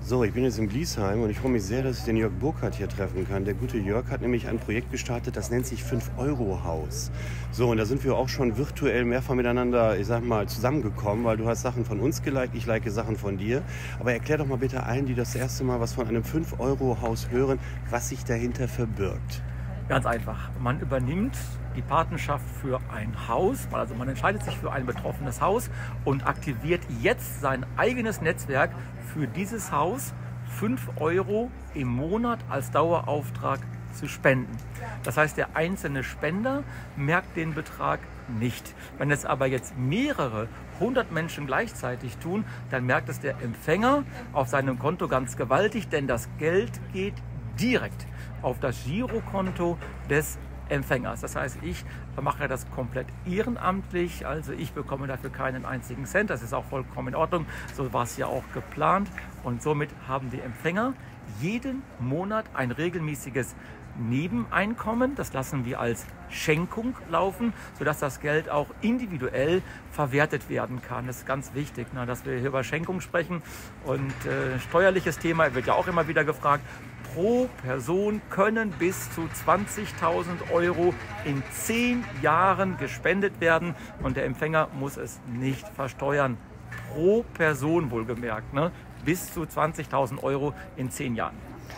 So, ich bin jetzt in Bliesheim und ich freue mich sehr, dass ich den Jörg Burkhardt hier treffen kann. Der gute Jörg hat nämlich ein Projekt gestartet, das nennt sich 5-Euro-Haus. So, und da sind wir auch schon virtuell mehrfach miteinander, ich sag mal, zusammengekommen, weil du hast Sachen von uns geliked, ich like Sachen von dir. Aber erklär doch mal bitte allen, die das erste Mal was von einem 5-Euro-Haus hören, was sich dahinter verbirgt. Ganz einfach. Man übernimmt die Patenschaft für ein Haus, also man entscheidet sich für ein betroffenes Haus und aktiviert jetzt sein eigenes Netzwerk für dieses Haus 5 Euro im Monat als Dauerauftrag zu spenden. Das heißt, der einzelne Spender merkt den Betrag nicht. Wenn es aber jetzt mehrere 100 Menschen gleichzeitig tun, dann merkt es der Empfänger auf seinem Konto ganz gewaltig, denn das Geld geht direkt auf das Girokonto des Empfängers. Das heißt, ich mache das komplett ehrenamtlich, also ich bekomme dafür keinen einzigen Cent. Das ist auch vollkommen in Ordnung, so war es ja auch geplant. Und somit haben die Empfänger jeden Monat ein regelmäßiges Nebeneinkommen. Das lassen wir als Schenkung laufen, sodass das Geld auch individuell verwertet werden kann. Das ist ganz wichtig, dass wir hier über Schenkung sprechen. Und steuerliches Thema wird ja auch immer wieder gefragt. Pro Person können bis zu 20.000 Euro in 10 Jahren gespendet werden und der Empfänger muss es nicht versteuern. Pro Person wohlgemerkt, bis zu 20.000 Euro in 10 Jahren.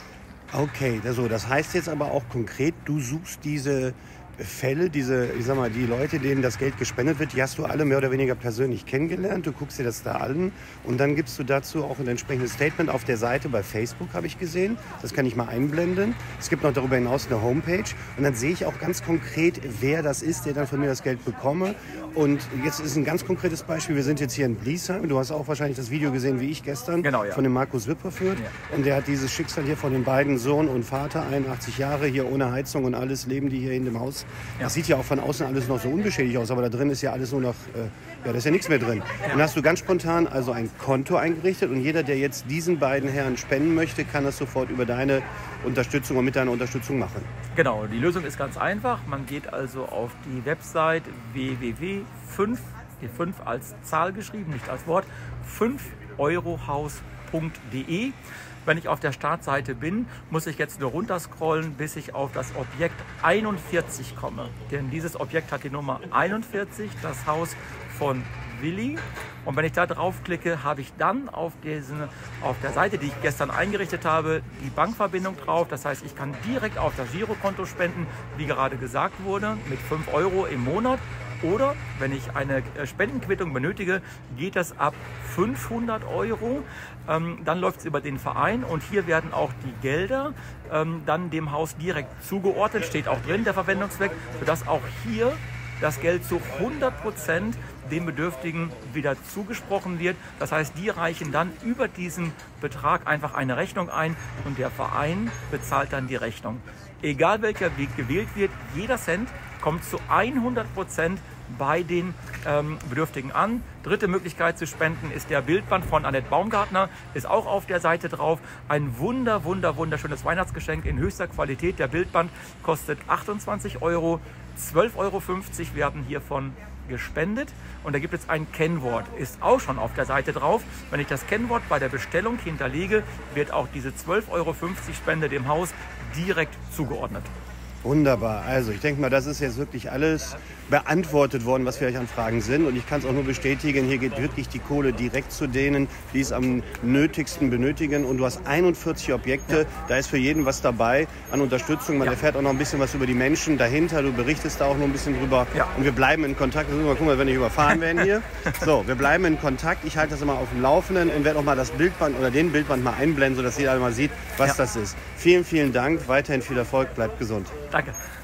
Okay, also das heißt jetzt aber auch konkret, du suchst diese Fälle, die Leute, denen das Geld gespendet wird, die hast du alle mehr oder weniger persönlich kennengelernt. Du guckst dir das da an und dann gibst du dazu auch ein entsprechendes Statement auf der Seite bei Facebook, habe ich gesehen. Das kann ich mal einblenden. Es gibt noch darüber hinaus eine Homepage und dann sehe ich auch ganz konkret, wer das ist, der dann von mir das Geld bekomme. Und jetzt ist ein ganz konkretes Beispiel. Wir sind jetzt hier in Bliesheim. Du hast auch wahrscheinlich das Video gesehen, wie ich gestern, genau, ja, von dem Markus Wipperfürth. Ja. Und der hat dieses Schicksal hier von den beiden, Sohn und Vater, 81 Jahre, hier ohne Heizung und alles, leben die hier in dem Haus. Ja. Das sieht ja auch von außen alles noch so unbeschädigt aus, aber da drin ist ja alles nur noch, da ist ja nichts mehr drin. Ja. Und hast du ganz spontan also ein Konto eingerichtet und jeder, der jetzt diesen beiden Herren spenden möchte, kann das sofort über deine Unterstützung und mit deiner Unterstützung machen. Genau, die Lösung ist ganz einfach. Man geht also auf die Website www.5, die 5 als Zahl geschrieben, nicht als Wort, 5eurohaus.de. Wenn ich auf der Startseite bin, muss ich jetzt nur runterscrollen, bis ich auf das Objekt 41 komme. Denn dieses Objekt hat die Nummer 41, das Haus von Willi. Und wenn ich da draufklicke, habe ich dann auf der Seite, die ich gestern eingerichtet habe, die Bankverbindung drauf. Das heißt, ich kann direkt auf das Girokonto spenden, wie gerade gesagt wurde, mit 5 Euro im Monat. Oder wenn ich eine Spendenquittung benötige, geht das ab 500 Euro. Dann läuft es über den Verein und hier werden auch die Gelder dann dem Haus direkt zugeordnet. Steht auch drin, der Verwendungszweck, sodass auch hier das Geld zu 100% dem Bedürftigen wieder zugesprochen wird. Das heißt, die reichen dann über diesen Betrag einfach eine Rechnung ein und der Verein bezahlt dann die Rechnung. Egal welcher Weg gewählt wird, jeder Cent kommt zu 100% bei den Bedürftigen an. Dritte Möglichkeit zu spenden ist der Bildband von Annette Baumgartner, ist auch auf der Seite drauf. Ein wunderschönes Weihnachtsgeschenk in höchster Qualität. Der Bildband kostet 28 Euro, 12,50 Euro werden hiervon gespendet und da gibt es ein Kennwort, ist auch schon auf der Seite drauf. Wenn ich das Kennwort bei der Bestellung hinterlege, wird auch diese 12,50 Euro Spende dem Haus direkt zugeordnet. Wunderbar. Also ich denke mal, das ist jetzt wirklich alles beantwortet worden, was vielleicht an Fragen sind. Und ich kann es auch nur bestätigen, hier geht wirklich die Kohle direkt zu denen, die es am nötigsten benötigen. Und du hast 41 Objekte, da ist für jeden was dabei an Unterstützung. Man erfährt auch noch ein bisschen was über die Menschen dahinter. Du berichtest da auch noch ein bisschen drüber. Ja. Und wir bleiben in Kontakt. Mal gucken, wenn wir überfahren werden hier. So, wir bleiben in Kontakt. Ich halte das immer auf dem Laufenden und werde auch mal das Bildband oder den Bildband mal einblenden, sodass jeder mal sieht, was das ist. Vielen Dank. Weiterhin viel Erfolg. Bleibt gesund. Danke.